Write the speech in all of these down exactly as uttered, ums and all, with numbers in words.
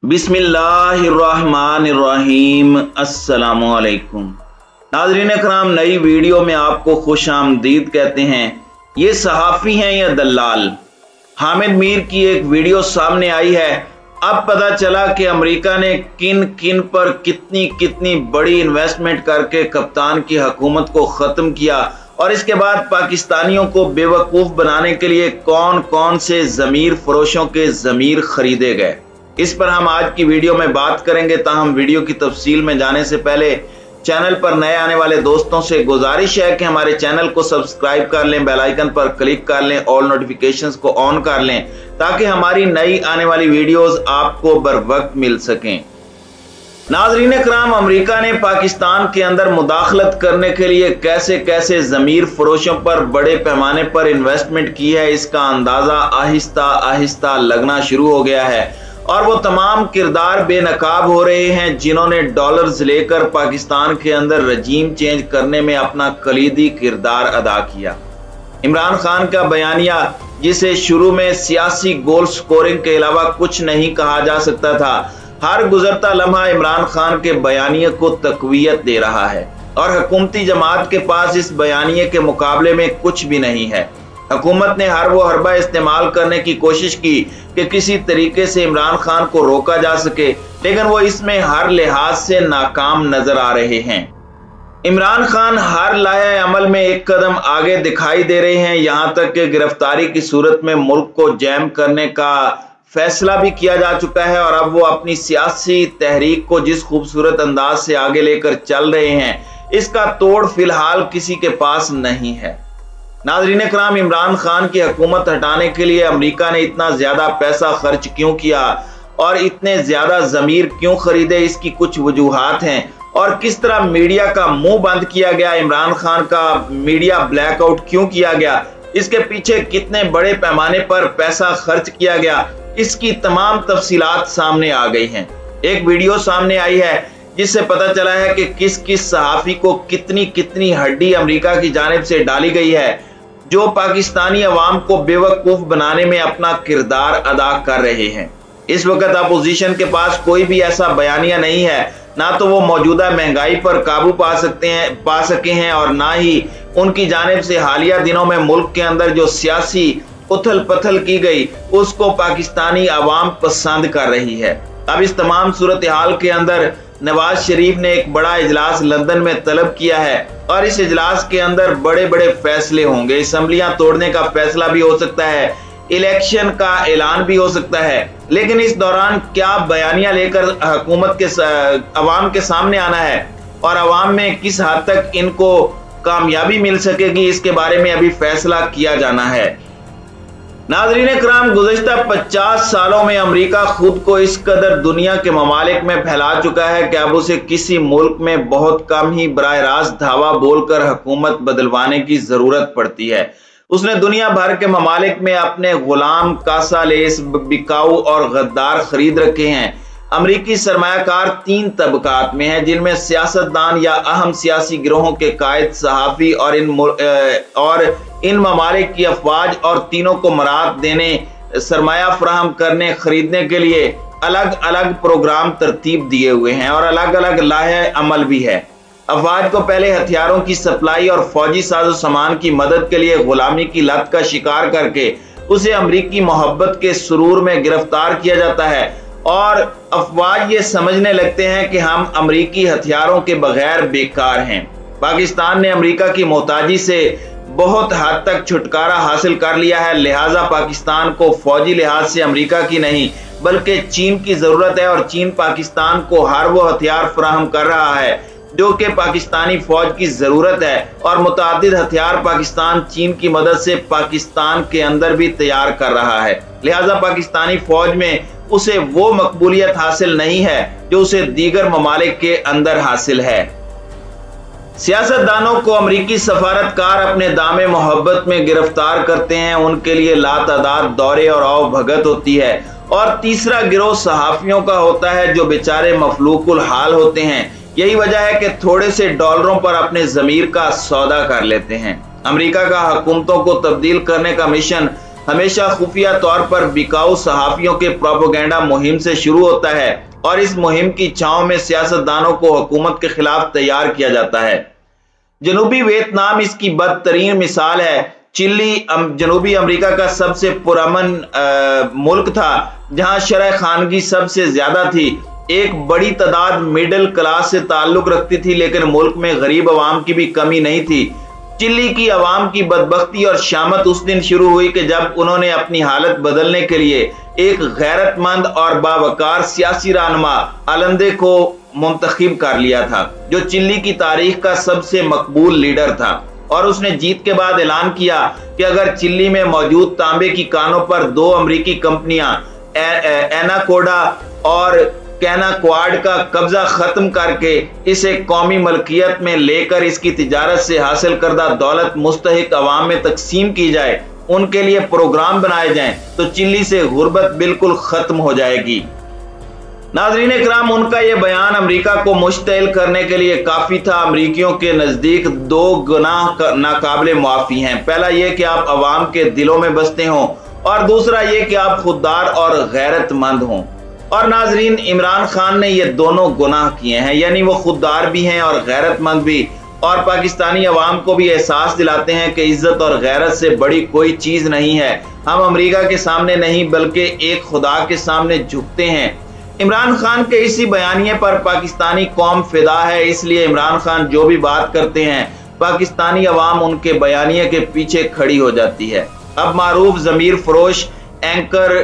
बिस्मिल्लाहिर्रहमानिर्रहीम। अस्सलामुअलैकुम नाज़रीन कराम, नई वीडियो में आपको खुश आमदीद कहते हैं। ये सहाफ़ी हैं या दलाल? हामिद मीर की एक वीडियो सामने आई है। अब पता चला कि अमेरिका ने किन किन पर कितनी कितनी बड़ी इन्वेस्टमेंट करके कप्तान की हुकूमत को ख़त्म किया और इसके बाद पाकिस्तानियों को बेवकूफ़ बनाने के लिए कौन कौन से ज़मीर फरोशों के ज़मीर खरीदे गए। इस पर हम आज की वीडियो में बात करेंगे। ताहम वीडियो की तफसील में जाने से पहले चैनल पर नए आने वाले दोस्तों से गुजारिश है कि हमारे चैनल को सब्सक्राइब कर लें, बेल आइकन पर क्लिक कर लें, ऑल नोटिफिकेशंस को ऑन कर लें ताकि हमारी नई आने वाली वीडियोस आपको बर वक्त मिल सकें। नाज़रीन कराम, अमेरिका ने पाकिस्तान के अंदर मुदाखलत करने के लिए कैसे कैसे ज़मीर फरोशों पर बड़े पैमाने पर इन्वेस्टमेंट की है, इसका अंदाज़ा आहिस्ता आहिस्ता लगना शुरू हो गया है और वो तमाम किरदार बेनकाब हो रहे हैं जिन्होंने डॉलर्स लेकर पाकिस्तान के अंदर रजीम चेंज करने में अपना कलीदी किरदार अदा किया। इमरान खान का बयानिया, जिसे शुरू में सियासी गोल स्कोरिंग के अलावा कुछ नहीं कहा जा सकता था, हर गुजरता लम्हा इमरान खान के बयानिए को तकवीयत दे रहा है और हुकूमती जमात के पास इस बयानिए के मुकाबले में कुछ भी नहीं है। हुकूमत ने हर वो हरबा इस्तेमाल करने की कोशिश की कि किसी तरीके से इमरान खान को रोका जा सके, लेकिन वो इसमें हर लिहाज से नाकाम नजर आ रहे हैं। इमरान खान हर लाए अमल में एक कदम आगे दिखाई दे रहे हैं। यहां तक कि गिरफ्तारी की सूरत में मुल्क को जैम करने का फैसला भी किया जा चुका है और अब वो अपनी सियासी तहरीक को जिस खूबसूरत अंदाज से आगे लेकर चल रहे हैं, इसका तोड़ फिलहाल किसी के पास नहीं है। नाज़रीन कराम, इमरान खान की हुकूमत हटाने के लिए अमेरिका ने इतना ज्यादा पैसा खर्च क्यों किया और इतने ज्यादा जमीर क्यों खरीदे, इसकी कुछ वजूहात हैं। और किस तरह मीडिया का मुंह बंद किया गया, इमरान खान का मीडिया ब्लैकआउट क्यों किया गया, इसके पीछे कितने बड़े पैमाने पर पैसा खर्च किया गया, इसकी तमाम तफसीलात सामने आ गई हैं। एक वीडियो सामने आई है जिससे पता चला है कि किस किस सहाफी को कितनी कितनी हड्डी अमेरिका की जानिब से डाली गई है जो पाकिस्तानी अवाम को बेवकूफ बनाने में अपना किरदार अदा कर रहे हैं। इस वक्त अपोजिशन के पास कोई भी ऐसा बयानिया नहीं है, ना तो वो मौजूदा महंगाई पर काबू पा सकते हैं पा सके हैं और ना ही उनकी जानिब से हालिया दिनों में मुल्क के अंदर जो सियासी उथल पथल की गई उसको पाकिस्तानी अवाम पसंद कर रही है। अब इस तमाम सूरत हाल के अंदर नवाज शरीफ ने एक बड़ा इजलास लंदन में तलब किया है और इस इजलास के अंदर बड़े बड़े फैसले होंगे। असेंबलियां तोड़ने का फैसला भी हो सकता है, इलेक्शन का ऐलान भी हो सकता है, लेकिन इस दौरान क्या बयानिया लेकर हुकूमत के अवाम के सामने आना है और अवाम में किस हद तक इनको कामयाबी मिल सकेगी, इसके बारे में अभी फैसला किया जाना है। नाज़रीन कराम, गुज़श्ता पचास सालों में अमेरिका खुद को इस कदर दुनिया के ममालिक में फैला चुका है कि अब उसे किसी मुल्क में बहुत कम ही बराह रास्त धावा बोलकर हुकूमत बदलवाने की जरूरत पड़ती है। उसने दुनिया भर के ममालिक में अपने गुलाम, कासालेस, बिकाऊ और गद्दार खरीद रखे हैं। अमरीकी सरमायाकार तीन तबकात में है, जिनमें सियासतदान या अहम सियासी गिरोहों के कायद, सहाफी और इन और इन ममालिक की अफवाज, और तीनों को मराद देने, सरमाया फराहम करने, खरीदने के लिए अलग अलग प्रोग्राम तरतीब दिए हुए हैं और अलग अलग लाहे अमल भी है। अफवाज को पहले हथियारों की सप्लाई और फौजी साजो सामान की मदद के लिए गुलामी की लत का शिकार करके उसे अमरीकी मोहब्बत के सुरूर में गिरफ्तार किया जाता है और अफवाज ये समझने लगते हैं कि हम अमरीकी हथियारों के बगैर बेकार हैं। पाकिस्तान ने अमरीका की मोहताजी से बहुत हद तक छुटकारा हासिल कर लिया है, लिहाजा पाकिस्तान को फौजी लिहाज से अमरीका की नहीं बल्कि चीन की जरूरत है और चीन पाकिस्तान को हर वो हथियार फराहम कर रहा है जो कि पाकिस्तानी फौज की जरूरत है और मुतादिद हथियार पाकिस्तान चीन की मदद से पाकिस्तान के अंदर भी तैयार कर रहा है। लिहाजा पाकिस्तानी फौज में उसे वो मकबूलियत हासिल नहीं है जो उसे दीगर ममालिक के अंदर हासिल है। सियासतदानों को अमरीकी सफारतकार अपने दामे मोहब्बत में गिरफ्तार करते हैं, उनके लिए लातादाद दौरे और आओ भगत होती है। और तीसरा गिरोह सहाफियों का होता है जो बेचारे मफलूकुल हाल होते हैं। यही वजह है कि थोड़े से डॉलरों पर अपने जमीर का सौदा कर लेते हैं। अमेरिका का हुकूमतों को तब्दील करने का मिशन हमेशा खुफिया तौर पर बिकाऊ सहाफियों के प्रोपेगेंडा मुहिम से शुरू होता है और इस मुहिम की छांव में सियासतदानों को हुकूमत के खिलाफ तैयार किया जाता है। जनूबी वियतनाम इसकी बदतरीन मिसाल है। चिली जनूबी अमेरिका का सबसे पुरअमन मुल्क था, जहां शरह खानगी सबसे ज्यादा थी। एक बड़ी तादाद मिडिल क्लास से ताल्लुक रखती थी, लेकिन मुल्क में गरीब अवाम की भी कमी नहीं थी। चिली की अवाम की बदबख्ती और शामत उस दिन शुरू हुई कि जब उन्होंने अपनी हालत बदलने के लिए एक गैरतमंद और बावकार सियासी रहनुमा अलेंदे को मुंतखब कर लिया था, जो चिली की तारीख का सबसे मकबूल लीडर था। और उसने जीत के बाद ऐलान किया कि अगर चिली में मौजूद तांबे की कानों पर दो अमरीकी कंपनियां एनाकोडा और कैनाक्वाड का कब्जा खत्म करके इसे कौमी मलकियत में लेकर इसकी तिजारत से हासिल करदा दौलत मुस्तहिक अवाम में तकसीम की जाए, उनके लिए प्रोग्राम बनाए जाएं, तो चिली से गुर्बत बिल्कुल खत्म हो जाएगी। नाज़रीन इकराम, उनका यह बयान अमेरिका को मुश्तइल करने के लिए काफी था। अमरीकियों के नजदीक दो गुनाह नाकाबिले मुआफी हैं। पहला यह कि आप अवाम के दिलों में बसते हों, और दूसरा यह कि आप खुददार और गैरतमंद हों। और नाजरीन, इमरान खान ने ये दोनों गुनाह किए हैं, यानी वो खुददार भी हैं और गैरतमंद भी, और पाकिस्तानी अवाम को भी एहसास दिलाते हैं कि इज्जत और गैरत से बड़ी कोई चीज नहीं है। हम अमेरिका के सामने नहीं बल्कि एक खुदा के सामने झुकते हैं। इमरान खान के इसी बयानिए पर पाकिस्तानी कौम फिदा है, इसलिए इमरान खान जो भी बात करते हैं पाकिस्तानी अवाम उनके बयानिए के पीछे खड़ी हो जाती है। अब मारूफ ज़मीर फरोश एंकर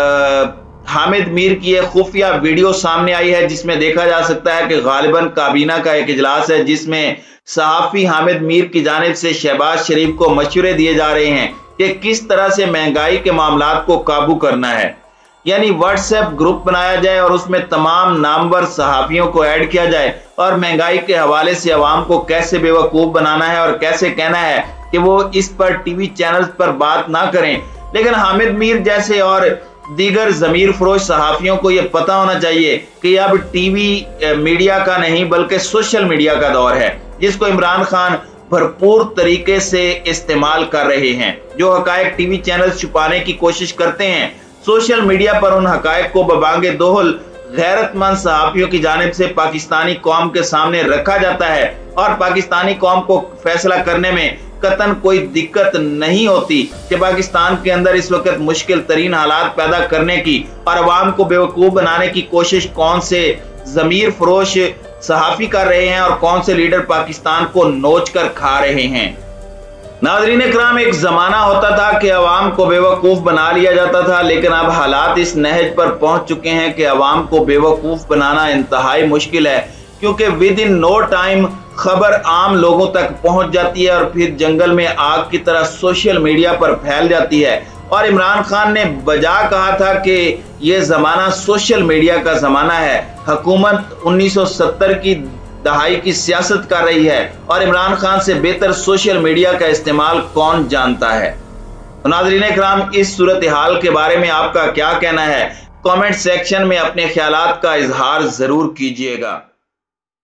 आ, हामिद मीर की एक खुफिया वीडियो सामने आई है, जिसमें देखा जा सकता है कि गालिबन काबीना का एक इजलास है, जिसमें सहाफी हामिद मीर की जानिब से शहबाज शरीफ को मशवरे दिए जा रहे हैं कि किस तरह से महंगाई के मामलात को काबू करना है। यानी व्हाट्सएप ग्रुप बनाया जाए और उसमें तमाम नामवर सहाफियों को ऐड किया जाए और महंगाई के हवाले से अवाम को कैसे बेवकूफ बनाना है और कैसे कहना है कि वो इस पर टीवी चैनल्स पर बात ना करें। लेकिन हामिद मीर जैसे और दीगर ज़मीर फरोश सहाफियों को यह पता होना चाहिए कि अब टीवी मीडिया का नहीं बल्कि सोशल मीडिया का दौर है, जिसको इमरान खान भरपूर तरीके से इस्तेमाल कर रहे हैं। जो हकायक टीवी चैनल छुपाने की कोशिश करते हैं, सोशल मीडिया पर उन हकायक को बबांगे दोहल गैरतमंद सहाफियों की जानिब से पाकिस्तानी कौम के सामने रखा जाता है, और पाकिस्तानी कौम को फैसला करने में कतन कोई दिक्कत नहीं होती कि पाकिस्तान के अंदर इस वक्त मुश्किल तरीन हालात पैदा करने की और अवाम को बेवकूफ बनाने की कोशिश कौन से ज़मीर फरोश सहाफी कर रहे हैं और कौन से लीडर पाकिस्तान को नोच कर खा रहे हैं। नाज़रीन इकराम, एक जमाना होता था कि अवाम को बेवकूफ बना लिया जाता था, लेकिन अब हालात इस नहज पर पहुंच चुके हैं कि अवाम को बेवकूफ बनाना इंतहाई मुश्किल है, क्योंकि विद इन नो टाइम खबर आम लोगों तक पहुंच जाती है और फिर जंगल में आग की तरह सोशल मीडिया पर फैल जाती है। और इमरान खान ने बजा कहा था कि यह जमाना सोशल मीडिया का जमाना है। हुकूमत उन्नीस सौ सत्तर की दहाई की सियासत कर रही है और इमरान खान से बेहतर सोशल मीडिया का इस्तेमाल कौन जानता है। तो नाज़रीन इकराम, इस सूरत हाल के बारे में आपका क्या कहना है? कमेंट सेक्शन में अपने ख्यालात का इजहार जरूर कीजिएगा।